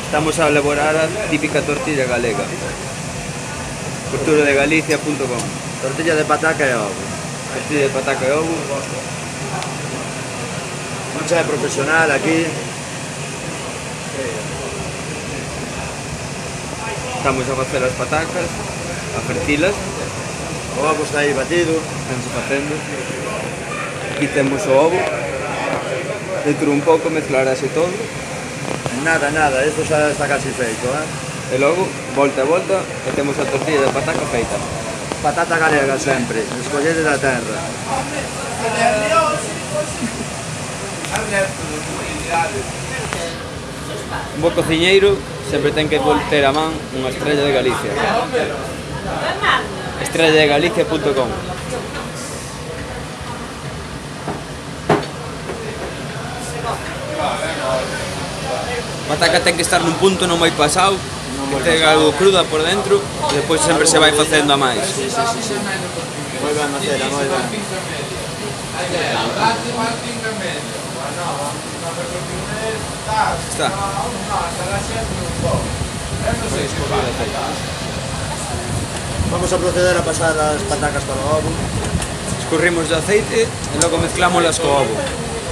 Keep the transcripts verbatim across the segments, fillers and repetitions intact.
Estamos a elaborar a típica tortilla galega. cultura de galicia punto com. Tortilla de pataca e ovo. Tortilla de pataca e ovo. Un chef profesional aquí. Estamos a facer as patacas, a fertilas. O ovo está aí batido. Estamos facendo. Aquí temos o ovo. Dentro un pouco mezclarase todo. Nada, nada, isto xa está casi feito, eh? E logo, volta a volta, e temos a tortilla de pataca feita. Patata galega sempre, escollede da terra. Un bo cociñeiro sempre ten que ter a man unha estrella de Galicia. estrella de galicia punto com. A pataca ten que estar nun punto non moi pasado, que ten algo cruda por dentro, e depois sempre se vai facendo a máis. Sí, sí, sí, sí. Moi ben, Macera, moi ben. Está. Vamos a proceder a pasar as patacas para o ovo. Escurrimos de aceite e logo mezclámoslas co ovo.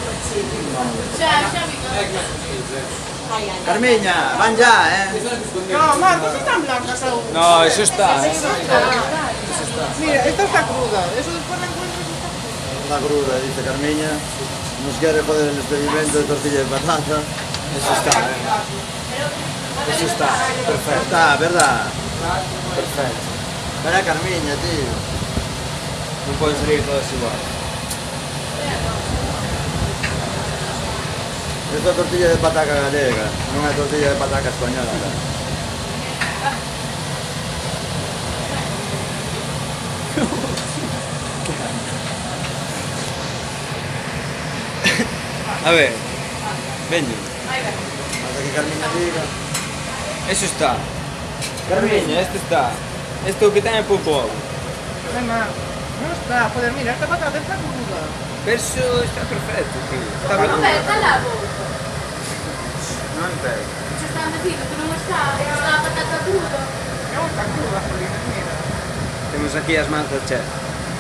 Carmiña, van ya, eh? No, Marcos, están blancas aún. No, eso está, eh. Mira, esta está cruda. Eso después la encuentras. Está cruda, dice Carmiña. Nos quiere joder el experimento de tortilla de patata. Eso está, eh. Eso está, perfecto. Está, ¿verdad? Perfecto. Para Carmiña, tío. Non poden salir todas igual. Esta é tortilla de pataca galega, non é tortilla de pataca española. A ver, veño. Hasta que Carmiña diga. Eso está. Carmiña, este está. Este o que ten é pouco ovo. Venga, no está. Joder, mira, esta patata está cruda. Pero eso está perfecto, tío. Está Pero bien. está la voz. Non entendo. Se están dicindo que non está, está a patata cruda. No, está cruda, joder, mira. Temos aquí as mans do chef.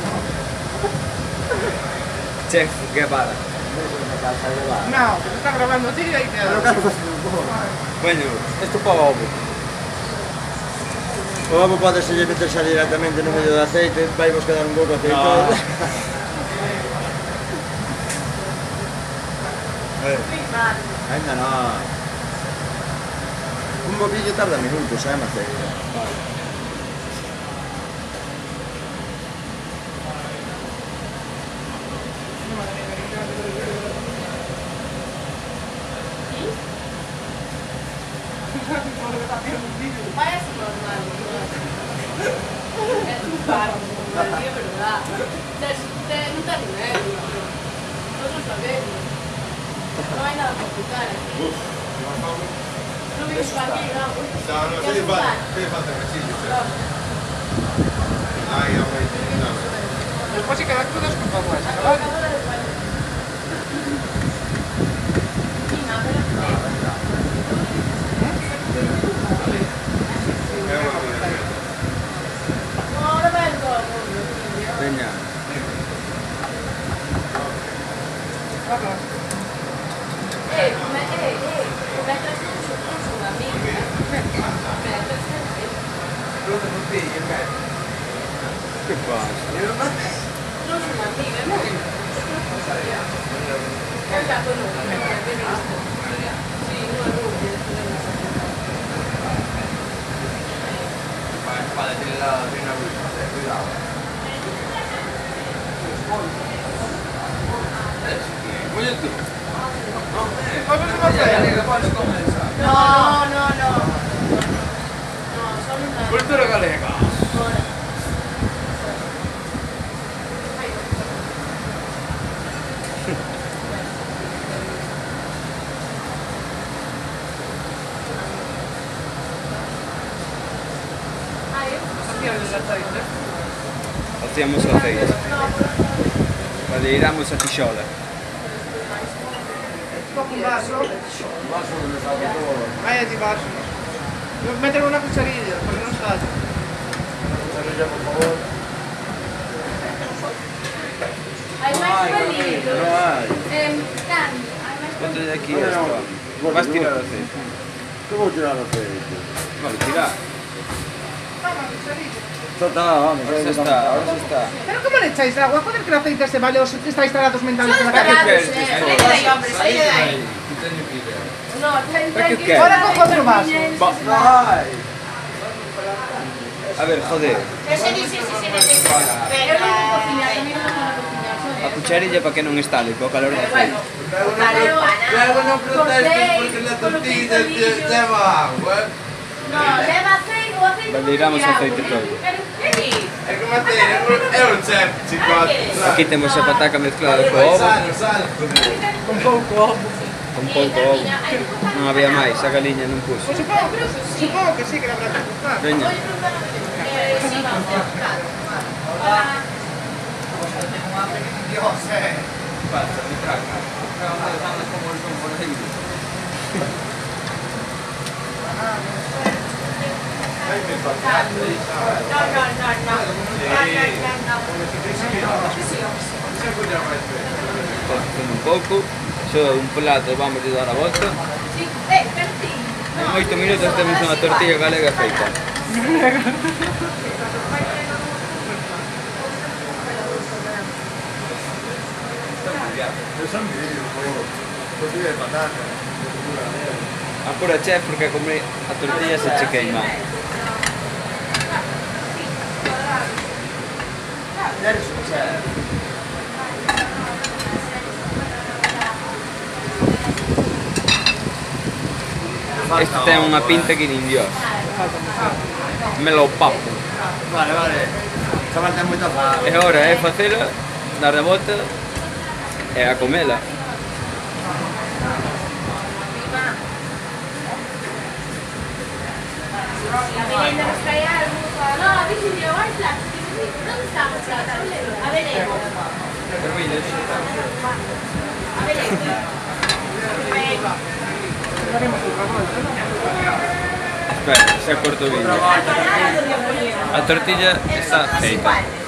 Chef Guevara. No, que te está grabando a ti y ahí te Pero da. claro, faz un pouco. Bueno, esto para o ovo. O ovo pode se lle meter xa directamente no medio do aceite, vai vos quedar un pouco aceitoso. Eh, ainda non. Un boquillo tarda minutos, eh, Maceira. Parece normal. É tu paro, é verdade. Não está remédio. Nós não sabemos. Não há nada para ocultar aqui. Não vimos para aqui, não. No, no, se li falta, se li falta cachillo, cioè. Ai, no. Después si queda cruda es culpa vuestra, ¿vale? Ora vengo. Veña. Ehi, come, ehi, ehi, come è trascorso una amica? Come è trascorso? Que pasa? Non una amica, no? È già conosco, mi ha visto. Sì, una rubia. Para tiene la tiene una cuidado. Voglio tu. No, no, no. No, solo una. Cultura galega. Ora. Facíamos o aceite. Valleiramos a tixola. Un vaso. Un vaso donde está todo. Vai allí vas. Métele una cucharilla, porque no sale. Cucharilla, por favor. Hai máis pelitos. No hay. Em, can, hai máis Ponte pelitos. de aquí No, no, esto. no. Vas a tirar o aceite. ¿Cómo tirar los pedidos? Vale, tira. Toma, cucharilla. Esto está, vamos. Ahora ahí se estamos. está, ahora se está. ¿Pero cómo le echáis agua? Joder, que el aceite se vale, os estáis tarados mentales Son con la ¿Para qué cabeza. quieres tarados, eh. esto? Saíde de aí, hombre, saíde de aí. Que teño que ir. No, ten, ¿Para ten qué que... quieres? Ahora cojo otro vaso. No hay. A ver, joder. Ese dice si se necesita. Pero eu non vou cociñar, a mí non me gusta cociñar, soy A cucharilla para que non estale, co calor do aceite. Luego no protestes porque la tortilla te- lleva agua. No, leva aceite, o aceite... Baldeiramos non aceite tiene todo. agua. Pero, que di? É que Matei, é un chef, chicote. Aquí temos a pataca mezclada co ovo, Sal, sal. Con pouco ovo. con pouco ovo. Non había máis, a galiña non puxo. Pues supongo, supongo que sí que le habrá que buscar. Veña. Eh, sí, vamos, Hola. Dios, eh. Pasa, me traga. Como el componente. No, no, no, no. No, no, no, Facendo un pouco, só un plato vamos a dar a volta. Sí, eh, pero sí. En oito minutos temos unha tortilla galega feita. Eso es mi vídeo, por favor. Tortilla de patata. Apura chef porque a comer a tortilla se che queima. Eres un chef. Este ten unha pinta que nin Dios. Me lo papo. Vale, vale. Chaval, ten moita fama. E agora é facela, dar a volta e a comela. La merenda nos trae algo. No, dice yo, hay platos. ¿Dónde estamos, platos? A ver, eh. A ver, eh. Espera, se corto o vídeo. A tortilla está feita.